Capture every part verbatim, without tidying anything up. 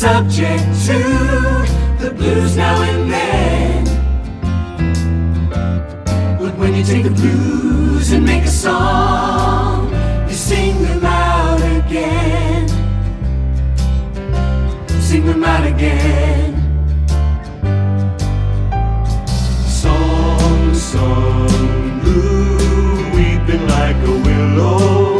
subject to the blues now and then. But when you take the blues and make a song, you sing them out again. Sing them out again. Song sung blue, weeping like a willow.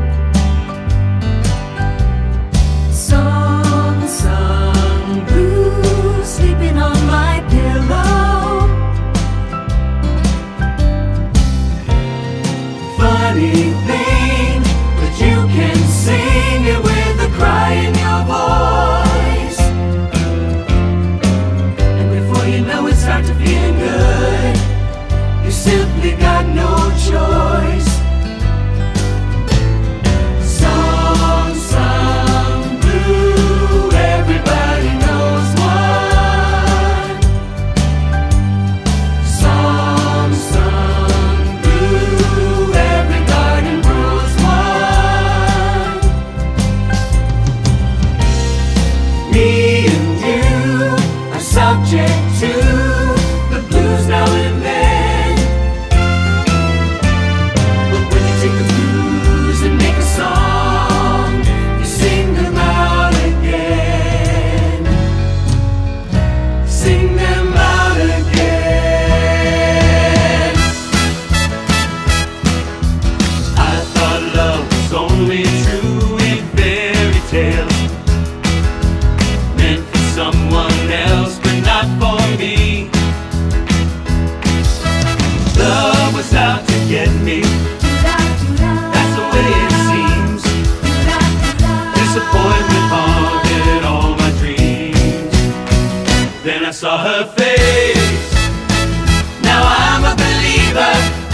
Song sung blue, sleeping on my pillow. Funny thing, but you can sing it with a cry in your voice. And before you know it, start to feel good. You simply got no choice. Song sung blue, everybody knows one. Song sung blue, every garden grows one. Me and you are subject to the blues now and then. But when you take the blues and make a song, you sing them out again. Sing them out again. I thought love was only true in fairy tales, meant for someone else but not for me. Love was out to get me, that's the way it seems. Disappointment haunted all my dreams. Then I saw her face, now I'm a believer.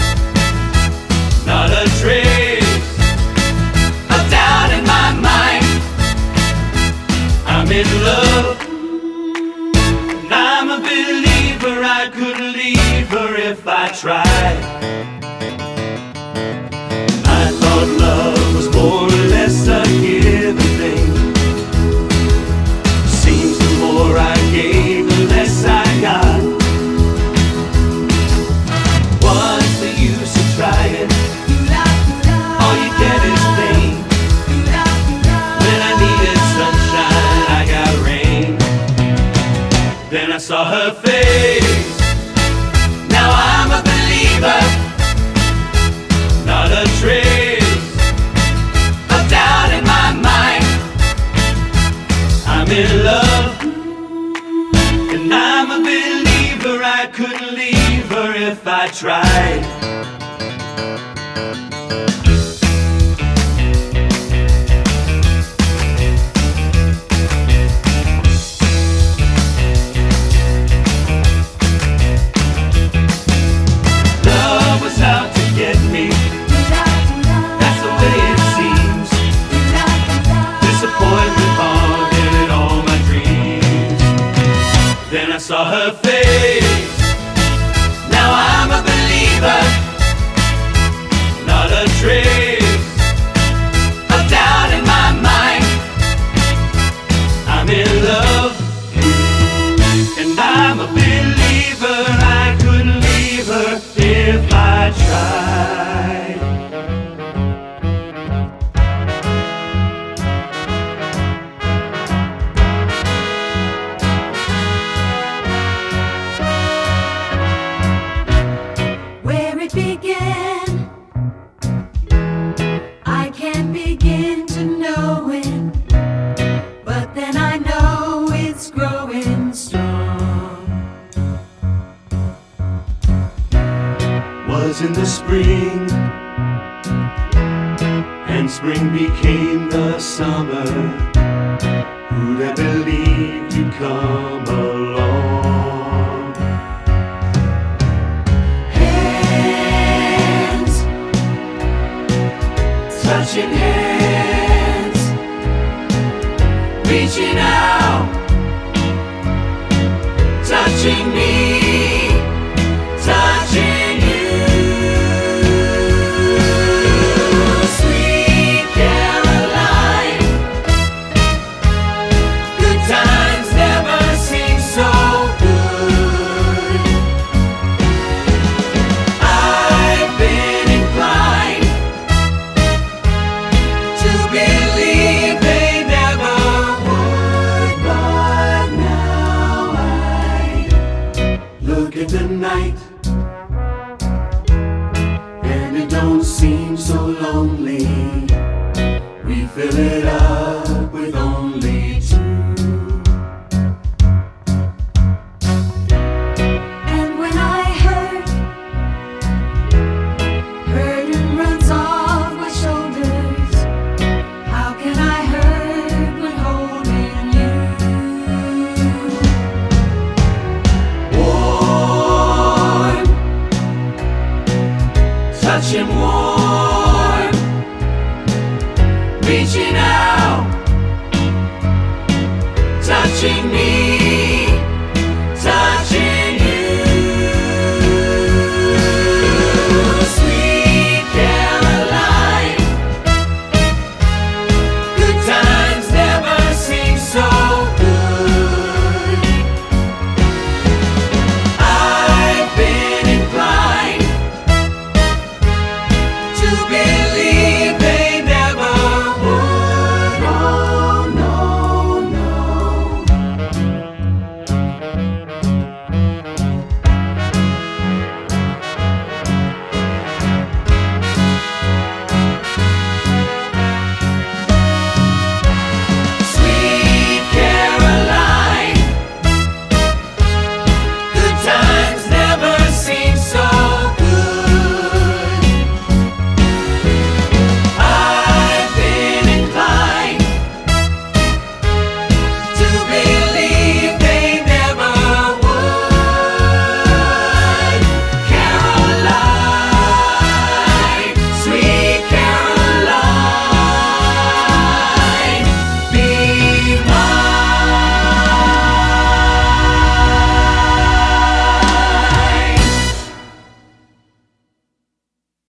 Not a trace of doubt in my mind. I'm in love, and I'm a believer. I couldn't leave her if I tried. I thought love was more or less a given thing. Seems the more I gave, the less I got. What's the use of trying? All you get is pain. When I needed sunshine, I got rain. Then I saw her face, now I'm a believer. Not a trace of doubt in my mind. I'm in love, and I'm a believer. I couldn't leave her if I tried. Love was out to get me, that's the way it seems. Disappointment haunted all my dreams. Then I saw her face, now I'm a believer. Not a trace of doubt in my mind. I'm in love, and I'm a believer. I couldn't leave her if I tried. Where it began, I can't begin to know it, but then I know it's growing strong. Was in the spring, and spring became the summer. Who'd have believed you'd come along? Hands, touching hands, reaching out, touching me, touching you. Sweet Caroline, good time. so lonely, we fill it up.